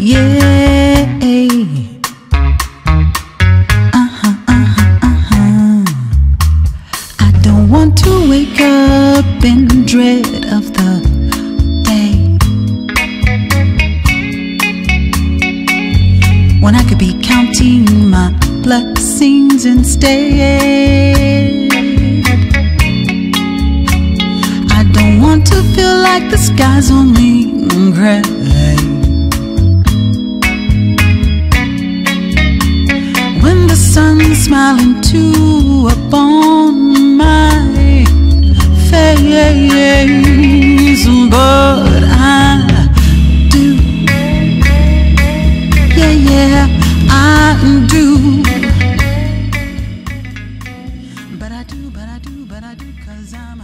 yeah. I don't want to wake up in dread of the day when I could be counting my blessings instead. I don't want to feel like the sky's only gray. When the sun's smiling too upon my face, but I do, yeah, I do. But I do, 'cause I'm